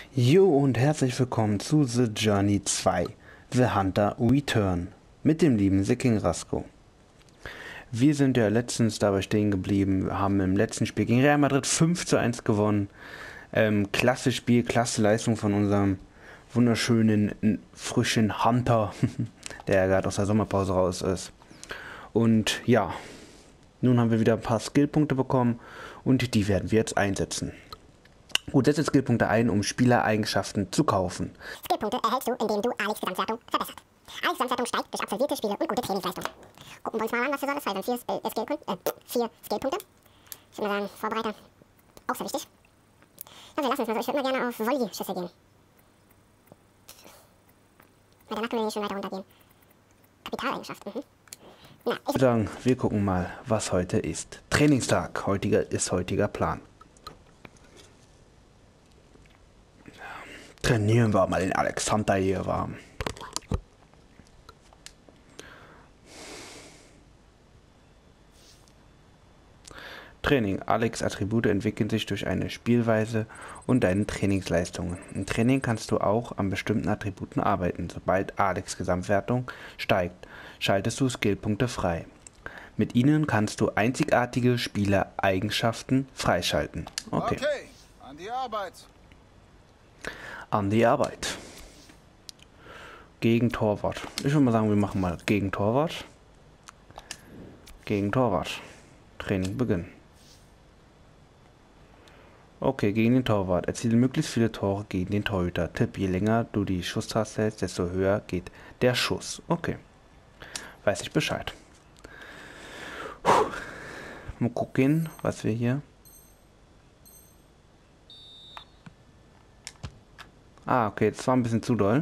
Jo und herzlich willkommen zu The Journey 2, The Hunter Return, mit dem lieben The King Rasco. Wir sind ja letztens dabei stehen geblieben, wir haben im letzten Spiel gegen Real Madrid 5:1 gewonnen. Klasse Spiel, klasse Leistung von unserem wunderschönen, frischen Hunter, der gerade aus der Sommerpause raus ist. Und ja, nun haben wir wieder ein paar Skillpunkte bekommen und die werden wir jetzt einsetzen. Gut, setze Skillpunkte ein, um Spielereigenschaften zu kaufen. Skillpunkte erhältst du, indem du Alex' Gesamtwertung verbessert. Alex' Gesamtwertung steigt durch absolvierte Spiele und gute Trainingsleistung. Gucken wir uns mal an, was du sollst. 4 Skillpunkte. Ich würde mal sagen, Vorbereiter. Auch sehr wichtig. Ja, wir lassen es mal so. Ich würde mal gerne auf Volley-Schüsse gehen. Bei der Nacken will ich schon weiter runtergehen. Kapitaleigenschaften. Na, ich würde sagen, wir gucken mal, was heute ist. Trainingstag. Heutiger Plan. Trainieren wir mal den Alexander hier warm. Training. Alex' Attribute entwickeln sich durch eine Spielweise und deine Trainingsleistungen. Im Training kannst du auch an bestimmten Attributen arbeiten. Sobald Alex' Gesamtwertung steigt, schaltest du Skillpunkte frei. Mit ihnen kannst du einzigartige Spielereigenschaften freischalten. Okay, an die Arbeit. An die Arbeit. Gegen Torwart. Ich würde mal sagen, wir machen mal gegen Torwart. Gegen Torwart. Training beginnen. Okay, gegen den Torwart. Erziele möglichst viele Tore gegen den Torhüter. Tipp, je länger du die Schusstaste hältst, desto höher geht der Schuss. Okay. Weiß ich Bescheid. Mal gucken, was wir hier... Ah, okay, das war ein bisschen zu doll.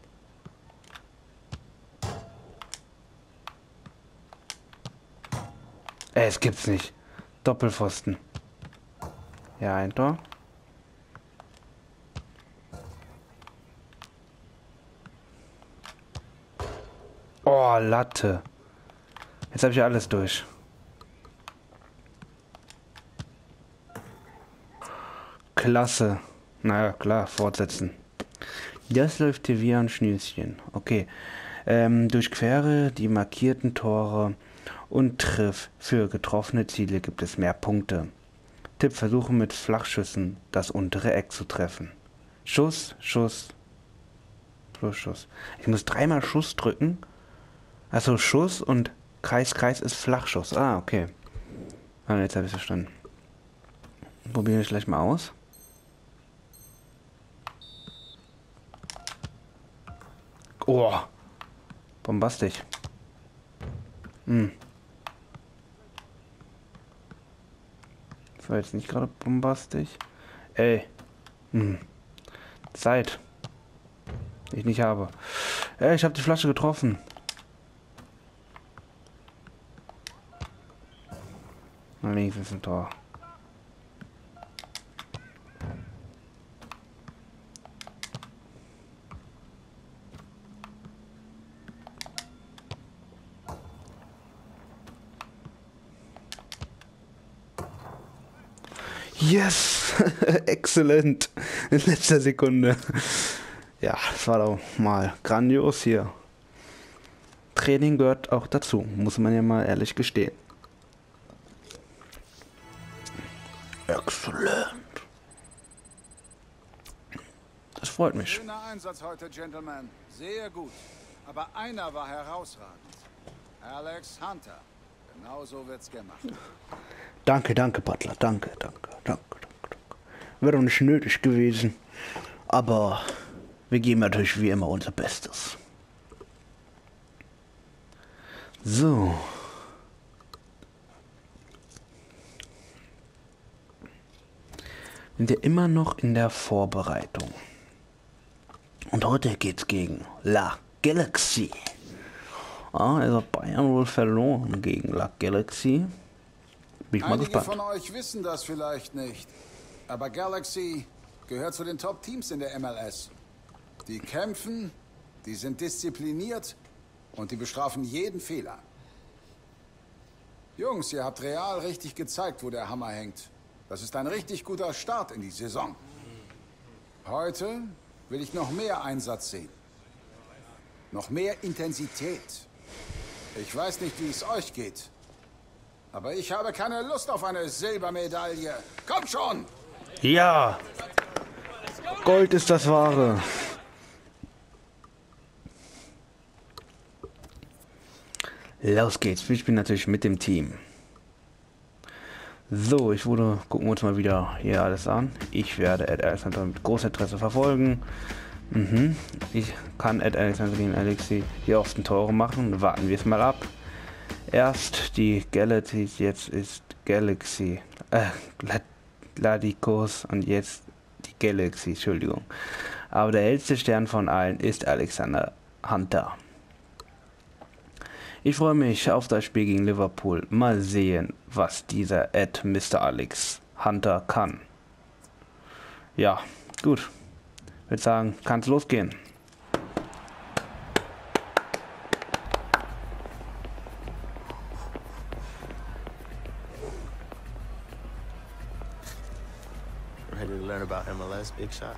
Es gibt's nicht. Doppelpfosten. Ja, ein Tor. Oh, Latte. Jetzt habe ich alles durch. Klasse. Naja, klar, fortsetzen. Das läuft hier wie ein Schnüschen. Okay. Durchquere die markierten Tore und triff. Für getroffene Ziele gibt es mehr Punkte. Tipp, versuche mit Flachschüssen das untere Eck zu treffen. Schuss, Schuss, plus Schuss. Ich muss dreimal Schuss drücken. Also Schuss und Kreis, Kreis ist Flachschuss. Ah, okay. Ah, jetzt habe ich es verstanden. Probiere ich gleich mal aus. Oh, bombastisch. Das war jetzt nicht gerade bombastisch. Ey. Zeit. Die ich nicht habe. Ey, ich habe die Flasche getroffen. Na, wenigstens ein Tor. Yes! Exzellent! In letzter Sekunde. Ja, das war doch mal grandios hier. Training gehört auch dazu, muss man ja mal ehrlich gestehen. Exzellent! Das freut mich. Schöner Einsatz heute, Gentlemen. Sehr gut. Aber einer war herausragend. Alex Hunter. Genau so wird's gemacht. Danke, Butler. Danke. Wäre doch nicht nötig gewesen. Aber wir geben natürlich wie immer unser Bestes. So. Sind wir immer noch in der Vorbereitung. Und heute geht's gegen La Galaxy. Also Bayern wohl verloren gegen La Galaxy. Bin ich mal Einige gespannt. von euch wissen das vielleicht nicht, aber Galaxy gehört zu den Top-Teams in der MLS. Die kämpfen, die sind diszipliniert und die bestrafen jeden Fehler. Jungs, ihr habt Real richtig gezeigt, wo der Hammer hängt. Das ist ein richtig guter Start in die Saison. Heute will ich noch mehr Einsatz sehen. Noch mehr Intensität. Ich weiß nicht, wie es euch geht. Aber ich habe keine Lust auf eine Silbermedaille. Komm schon! Ja! Gold ist das Wahre. Los geht's. Wir spielen natürlich mit dem Team. So, gucken wir uns mal wieder hier alles an. Ich werde Ed Alexander mit großem Interesse verfolgen. Ich kann Ed Alexander gegen Alexi die ersten Tore machen. Warten wir es mal ab. Erst die Galaxy, jetzt ist Galaxy. Gladikus und jetzt die Galaxy, Entschuldigung. Aber der hellste Stern von allen ist Alexander Hunter. Ich freue mich auf das Spiel gegen Liverpool. Mal sehen, was dieser Mr. Alex Hunter kann. Ja, gut. Ich würde sagen, kann es losgehen. Ready to learn about MLS, Big Shot?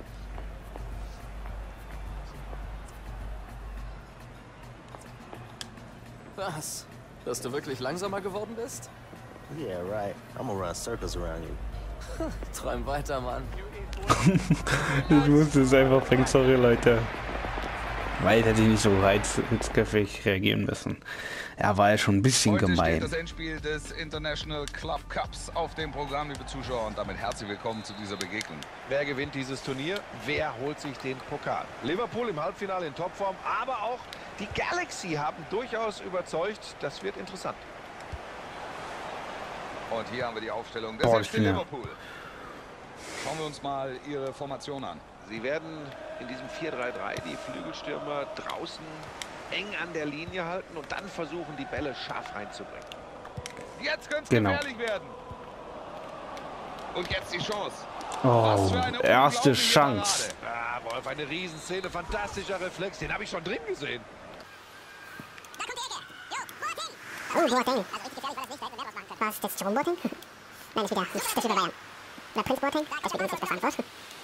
Was? Dass du wirklich langsamer geworden bist? Yeah, right. I'm gonna run circles around you. Träum weiter, Mann. Ich musste es einfach bringen, sorry Leute. Weil hätte ich nicht so hitzköpfig reagieren müssen. Er war ja schon ein bisschen Heute gemein. steht das Endspiel des International Club Cups auf dem Programm, liebe Zuschauer, und damit herzlich willkommen zu dieser Begegnung. Wer gewinnt dieses Turnier? Wer holt sich den Pokal? Liverpool im Halbfinale in Topform, aber auch die Galaxy haben durchaus überzeugt. Das wird interessant. Und hier haben wir die Aufstellung des FC Liverpool. Schauen wir uns mal ihre Formation an. Sie werden in diesem 4-3-3 die Flügelstürmer draußen eng an der Linie halten und dann versuchen, die Bälle scharf reinzubringen. Jetzt könnte es Genau. gefährlich werden. Und jetzt die Chance. Oh, erste Chance. Ah, Wolf, eine Riesenszene, fantastischer Reflex, den habe ich schon drin gesehen. Da kommt die Ecke. Jo, Boateng. Oh, Boateng. Also richtig gefährlich war das nicht, da hätten wir mehr draus machen können. Was ist das, Jerome Boateng? Nein, ist wieder das über Bayern. Oder Prinz Boateng? Das wird uns jetzt besser antworten.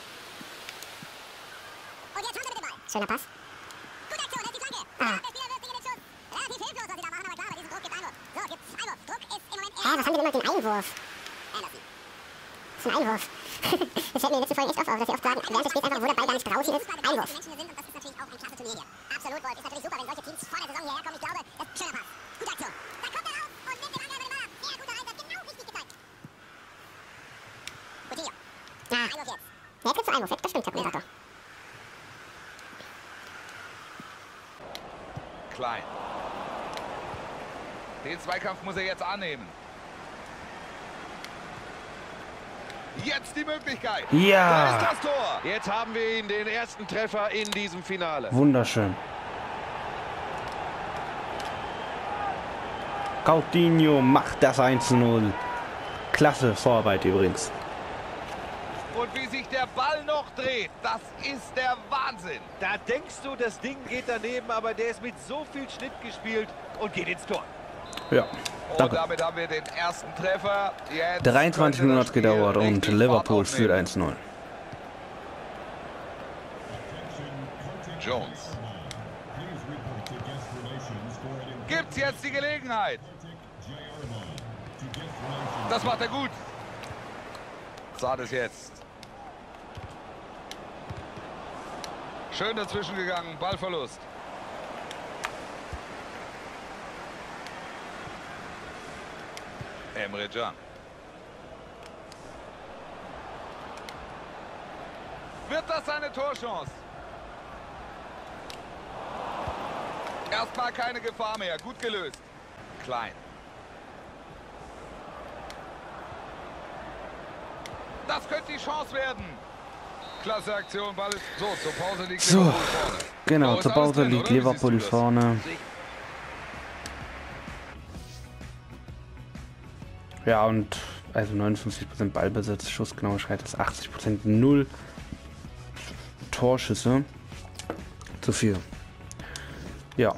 Und jetzt haben wir den Ball. Schöner Pass. Gute Aktion, das ist die Flanke. Der Spieler wirft sich in den Schuss. Relativ hilflos, was sie da machen, aber klar, bei diesem Druck gibt's Einwurf. So, gibt's Einwurf. Druck ist im Moment... was haben die denn mit dem Einwurf? Anderson. Das ist ein Einwurf. Das fällt mir in den letzten Folgen echt oft auf, dass sie oft sagen, während des Spiels einfach, wo der Ball gar nicht draußen ist, Einwurf. Und das ist natürlich auch ein klasse Turnier hier. Absolut, Wolf. Ist natürlich super, wenn solche Teams vor der Saison hierher kommen. Ich glaube, das ist ein schöner Pass. Gute Aktion. Da kommt er raus und nimmt den Angreifer den Ball ab. Sehr guter Einsatz, genau richtig gezeigt. Coutinho. Einwurf jetzt. Ja, jetzt gibt's einen Einwurf. Das stimmt, Herr Kommentator. Klein. Den Zweikampf muss er jetzt annehmen. Jetzt die Möglichkeit. Da Ja, ist das Tor. Jetzt haben wir ihn, den ersten Treffer in diesem Finale. wunderschön. Coutinho macht das 1:0. Klasse Vorarbeit übrigens. Und wie sich der Ball noch dreht, das ist der Wahnsinn. Da denkst du, das Ding geht daneben, aber der ist mit so viel Schnitt gespielt und geht ins Tor. Ja, Und danke. damit haben wir den ersten Treffer. Jetzt 23 könnte Minuten das hat gedauert Spiel und richtig Liverpool Fahrt führt aufnehmen. 1:0. Jones. Gibt's jetzt die Gelegenheit? Das macht er gut. Sah das jetzt. Schön dazwischen gegangen, Ballverlust. Emre Can. Wird das eine Torchance? Erstmal keine Gefahr mehr. Gut gelöst. Klein. Das könnte die Chance werden. Klasse Aktion. Ball ist so. Zur Pause liegt So, Liverpool vorne. genau, ist zur alles Pause drin, liegt oder? Wie siehst Liverpool du das? vorne. Ja, und also 59% Ballbesitz, Schussgenauigkeit ist 80%, 0 Torschüsse zu viel. Ja,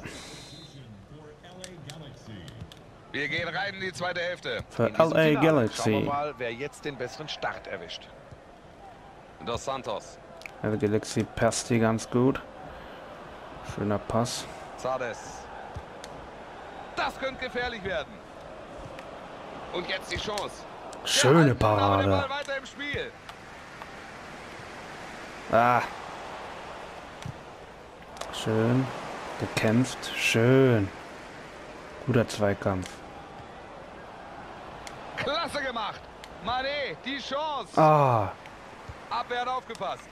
Wir gehen rein in die zweite Hälfte. für In diesem LA Finale. Schauen wir Galaxy. mal, wer jetzt den besseren Start erwischt. Dos Santos. Also Galaxy passt hier ganz gut. Schöner Pass. Zardes. Das könnte gefährlich werden. Und jetzt die Chance. Schöne Der Parade. Ball weiter im Spiel. Ah. Schön. Gekämpft. Schön. Guter Zweikampf. Klasse gemacht. Mané, die Chance. Ah. Abwehr hat aufgepasst.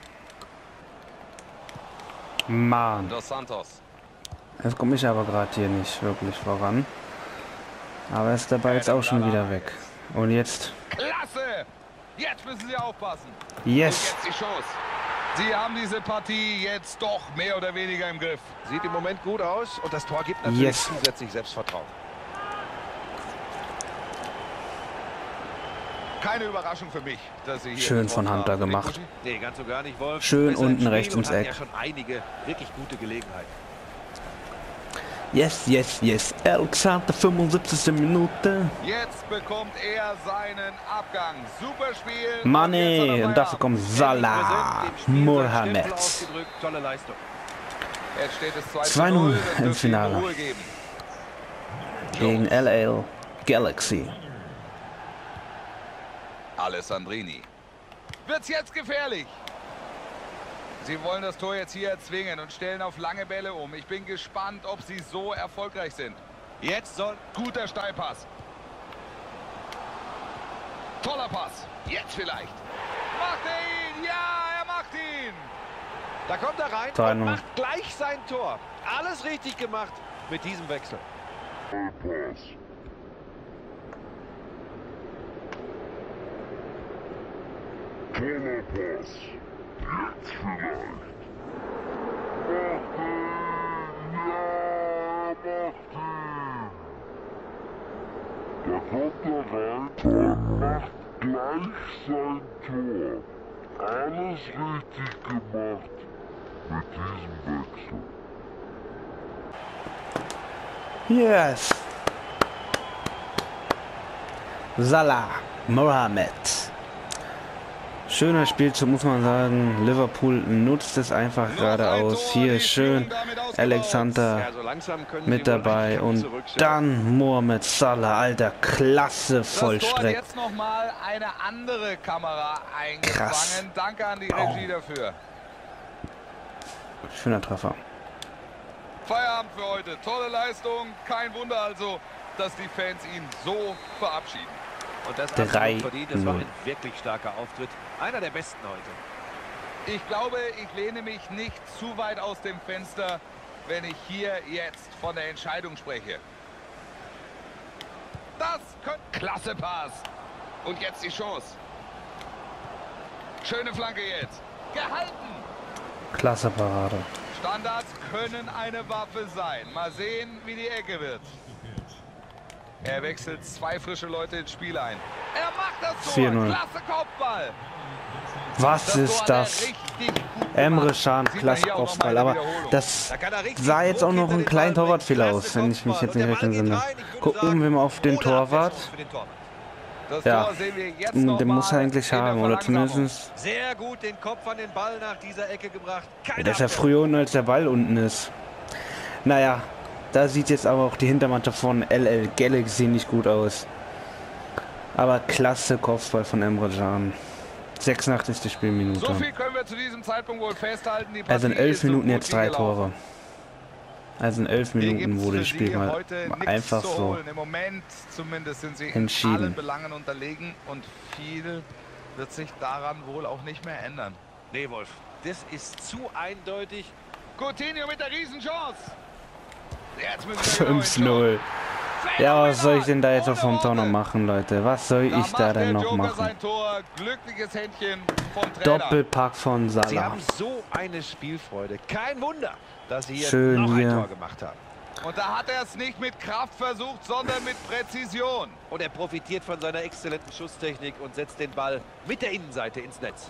Mann. Dos Santos. Jetzt komme ich aber gerade hier nicht wirklich voran. Aber ist der Ball jetzt auch schon wieder weg. Und jetzt. Klasse. Jetzt müssen sie aufpassen. Yes. Und jetzt die Chance. Sie haben diese Partie jetzt doch mehr oder weniger im Griff. Sieht im Moment gut aus und das Tor gibt natürlich zusätzlich Selbstvertrauen. Keine Überraschung für mich, dass sie hier Schön von Hunter gemacht. Nee, ganz so gar nicht, Wolf. Schön Besser unten Spiel rechts ins und hat Eck. ja schon einige wirklich gute Gelegenheiten. Yes, yes, yes. Alexander, 75. Minute. Jetzt bekommt er seinen Abgang. Super Spiel. Mané. Und dafür kommt Salah. Mohamed. Tolle Leistung. Jetzt steht es 2-0 2-0 im Finale. Gegen LA Galaxy. Alessandrini. Wird's jetzt gefährlich? Sie wollen das Tor jetzt hier erzwingen und stellen auf lange Bälle um. Ich bin gespannt, ob sie so erfolgreich sind. Jetzt soll guter Steilpass. Toller Pass. Jetzt vielleicht. Macht er ihn? Ja, er macht ihn. Da kommt er rein 3-0. und macht gleich sein Tor. Alles richtig gemacht mit diesem Wechsel. Toller Pass. Jetzt vielleicht. Macht ihn! Ja, macht ihn! Da kommt er rein und macht gleich sein Tor. Alles richtig gemacht mit diesem Wechsel. Yes. Salah. Mohamed. Schöner Spielzug, muss man sagen. Liverpool nutzt es einfach geradeaus. Hier schön Alexander Ja, so langsam können mit sie wohl dabei eigentlich und zurückschauen. dann Mohamed Salah. Alter, klasse Das Tor hat Vollstreck. jetzt nochmal eine andere Kamera eingefangen. Krass. Danke an die Regie dafür. Schöner Treffer. Feierabend für heute. Tolle Leistung. Kein Wunder also, dass die Fans ihn so verabschieden. Und das 3-0. verdient. Das war ein wirklich starker Auftritt. Einer der besten heute. Ich glaube, ich lehne mich nicht zu weit aus dem Fenster, wenn ich hier jetzt von der Entscheidung spreche. Das könnte... Klasse Pass. Und jetzt die Chance. Schöne Flanke jetzt. Gehalten. Klasse Parade. Standards können eine Waffe sein. Mal sehen, wie die Ecke wird. Er wechselt zwei frische Leute ins Spiel ein. Er macht das Tor. 4-0. Klasse Kopfball. Was Das ist Tor hat er das? richtig gut Emre gemacht. Can, Sieht man klasse hier auch noch Kopfball. mal in Aber der Wiederholung. das Da kann er richtig sah jetzt auch Druck noch hinter ein den kleiner Ball bringen. Torwartfehler Klasse aus, wenn ich mich jetzt Kopfball. nicht recht Und der Ball entsinne. geht rein. Ich würde Gucken sagen, wir mal auf den ohne Torwart. Abwehrchance für den Torwart. Das Ja. Tor sehen wir jetzt Den noch muss er mal eigentlich in der haben, oder Verlangsamung. zumindest. Sehr gut den Kopf an den Ball nach dieser Ecke gebracht. Keine Der ist ja Abwehr. früher unten, als der Ball unten ist. Naja, da sieht jetzt aber auch die Hintermannschaft von LA Galaxy nicht gut aus. Aber klasse Kopfball von Emre Can. 86. Spielminute. So viel können wir zu diesem Zeitpunkt wohl festhalten. Die Also in Partie 11 ist so Minuten gut jetzt wie 3 gelaufen. Tore. Also in 11 Hier Minuten gibt's wurde für das Spiel Sie mal heute nichts einfach zu so holen. Im Moment zumindest sind sie entschieden. in allen Belangen unterlegen und viel wird sich daran wohl auch nicht mehr ändern. Nee, Wolf, das ist zu eindeutig. Coutinho mit der Riesenchance. Jetzt müssen wir 5-0. Ja, was soll ich denn da jetzt auf vom Tor noch machen, Leute? Was soll ich da denn noch Joker machen? sein Tor. Glückliches Händchen vom Trainer. Doppelpack von Sie Salah. haben so eine Spielfreude. Kein Wunder, dass sie hier Schön noch hier. ein Tor gemacht haben. Und da hat er es nicht mit Kraft versucht, sondern mit Präzision. Und er profitiert von seiner exzellenten Schusstechnik und setzt den Ball mit der Innenseite ins Netz.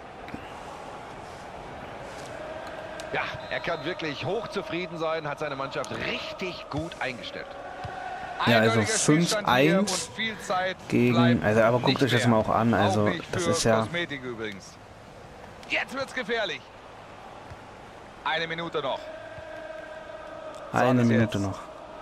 Ja, er kann wirklich hochzufrieden sein, hat seine Mannschaft richtig gut eingestellt. Ja, also Eindeutiger Spielstand hier 5-1 und viel Zeit gegen, bleibt also aber guckt nicht euch das mehr. mal auch an, also Auch nicht das für ist ja Kosmetik übrigens. Jetzt wird's gefährlich. Eine Minute noch. Eine Minute noch.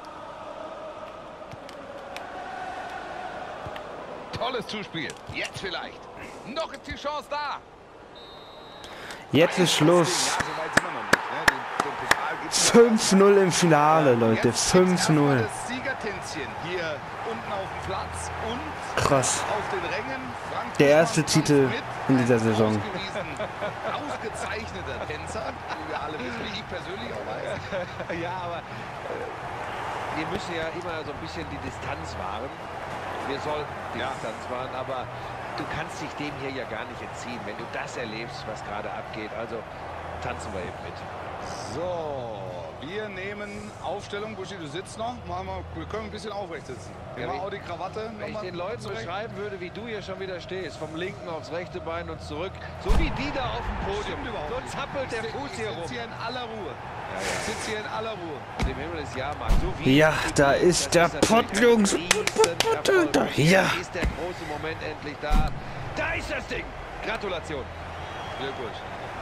Tolles Zuspiel. Jetzt vielleicht. Noch ist die Chance da. Jetzt ist Schluss. Ja, so weit sind wir noch nicht. Ne? Den Pokal gibt's 5-0 im Finale, Leute. Jetzt gibt's erstmal 5-0. das Siegertänzchen hier unten auf dem Platz und Krass. auf den Rängen. Frank Der erste Buschmann Titel mit, in dieser ein Saison. Ausgezeichneter Tänzer, wie wir alle wissen, wie ich persönlich auch weiß. Ja, aber wir müssen ja immer so ein bisschen die Distanz wahren. Wir sollten die Distanz wahren, aber du kannst dich dem hier ja gar nicht entziehen, wenn du das erlebst, was gerade abgeht. Also tanzen wir eben mit. So, wir nehmen Aufstellung. Buschi, du sitzt noch. Wir können ein bisschen aufrecht sitzen. Ja, Immer auch die Krawatte. Wenn ich nochmal den Leuten zurecht. beschreiben würde, wie du hier schon wieder stehst, vom linken aufs rechte Bein und zurück, so wie die da auf dem Podium, Stimmt überhaupt so nicht. zappelt der Fuß hier Ich rum. sitze hier in aller Ruhe. Ich sitze hier in aller Ruhe. Dem Himmel des Jahrmarkt. So wie Ja, da ist der Pott, Jungs. Da, ja. Ist der große Moment endlich da. Da ist das Ding. Gratulation. Glückwunsch.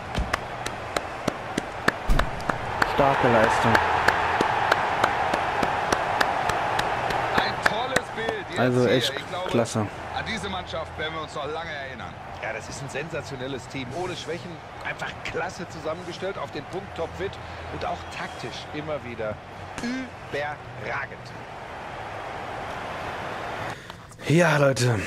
Starke Leistung. Ein tolles Bild. Jetzt Also hier. echt Ich glaube, klasse. An diese Mannschaft werden wir uns noch lange erinnern. Ja, das ist ein sensationelles Team. Ohne Schwächen, einfach klasse zusammengestellt, auf den Punkt topfit und auch taktisch immer wieder überragend. Ja, Leute.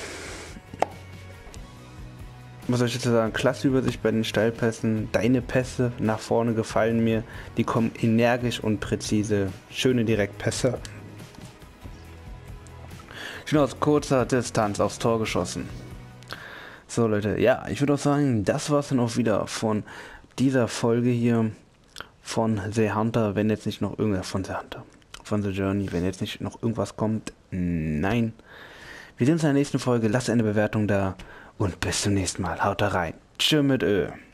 Was soll ich jetzt sagen? Klasse Übersicht bei den Steilpässen. Deine Pässe nach vorne gefallen mir. Die kommen energisch und präzise. Schöne Direktpässe. Schön aus kurzer Distanz aufs Tor geschossen. So, Leute. Ja, ich würde auch sagen, das war's dann auch wieder von dieser Folge hier von The Hunter. Wenn jetzt nicht noch irgendwas von The Hunter. Von The Journey. Wenn jetzt nicht noch irgendwas kommt. Nein. Wir sehen uns in der nächsten Folge. Lasst eine Bewertung da. Und bis zum nächsten Mal. Haut da rein. Tschö mit Ö.